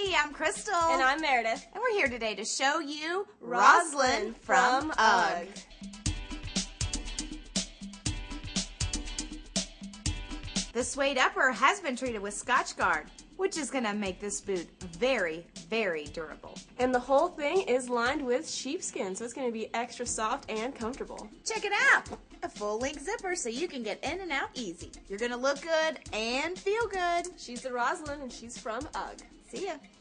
Hey, I'm Crystal. And I'm Meredith. And we're here today to show you Roslynn from Ugg. The suede upper has been treated with Scotch Guard, which is going to make this boot very, very durable. And the whole thing is lined with sheepskin, so it's going to be extra soft and comfortable. Check it out! A full-length zipper so you can get in and out easy. You're going to look good and feel good. She's the Roslynn, and she's from Ugg. See ya.